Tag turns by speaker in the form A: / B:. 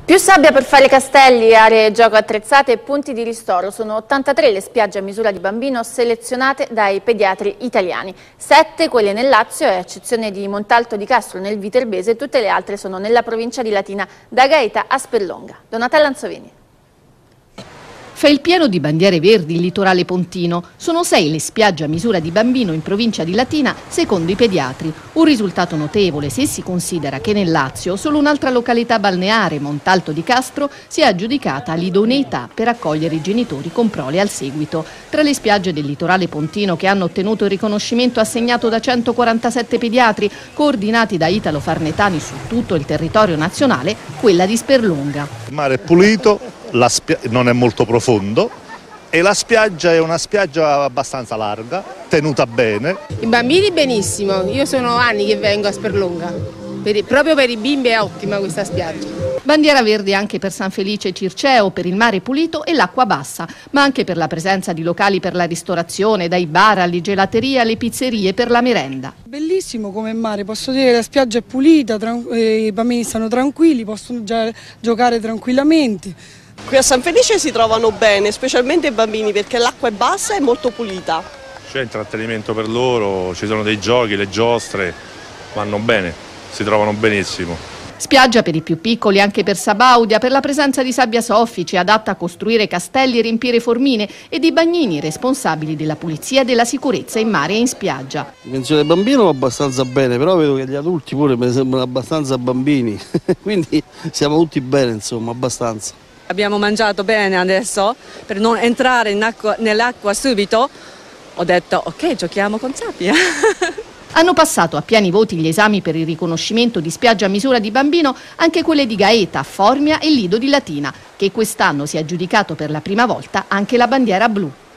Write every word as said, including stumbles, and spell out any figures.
A: Più sabbia per fare castelli, aree gioco attrezzate e punti di ristoro. Sono ottantatré le spiagge a misura di bambino selezionate dai pediatri italiani. Sette quelle nel Lazio, a eccezione di Montalto di Castro nel Viterbese, tutte le altre sono nella provincia di Latina, da Gaeta a Sperlonga. Donatella Anzovini.
B: Fa il pieno di bandiere verdi il litorale pontino. Sono sei le spiagge a misura di bambino in provincia di Latina, secondo i pediatri. Un risultato notevole se si considera che nel Lazio solo un'altra località balneare, Montalto di Castro, si è aggiudicata l'idoneità per accogliere i genitori con prole al seguito. Tra le spiagge del litorale pontino che hanno ottenuto il riconoscimento assegnato da centoquarantasette pediatri, coordinati da Italo Farnetani su tutto il territorio nazionale, quella di Sperlonga.
C: Il mare è pulito. La non è molto profondo e la spiaggia è una spiaggia abbastanza larga, tenuta bene.
D: I bambini benissimo, io sono anni che vengo a Sperlonga, per, proprio per i bimbi è ottima questa spiaggia.
B: Bandiera verde anche per San Felice Circeo, per il mare pulito e l'acqua bassa, ma anche per la presenza di locali per la ristorazione, dai bar alle gelaterie alle pizzerie per la merenda.
E: Bellissimo come mare, posso dire che la spiaggia è pulita, i bambini stanno tranquilli, possono già giocare tranquillamente.
F: Qui a San Felice si trovano bene, specialmente i bambini, perché l'acqua è bassa e molto pulita.
G: C'è intrattenimento per loro, ci sono dei giochi, le giostre, vanno bene, si trovano benissimo.
B: Spiaggia per i più piccoli anche per Sabaudia, per la presenza di sabbia soffice, adatta a costruire castelli e riempire formine, e di bagnini responsabili della pulizia e della sicurezza in mare e in spiaggia.
H: La dimensione del bambino va abbastanza bene, però vedo che gli adulti pure mi sembrano abbastanza bambini, quindi siamo tutti bene, insomma, abbastanza.
I: Abbiamo mangiato bene adesso, per non entrare nell'acqua subito, ho detto ok, giochiamo con sabbia.
B: Hanno passato a pieni voti gli esami per il riconoscimento di spiaggia a misura di bambino anche quelle di Gaeta, Formia e Lido di Latina, che quest'anno si è aggiudicato per la prima volta anche la bandiera blu.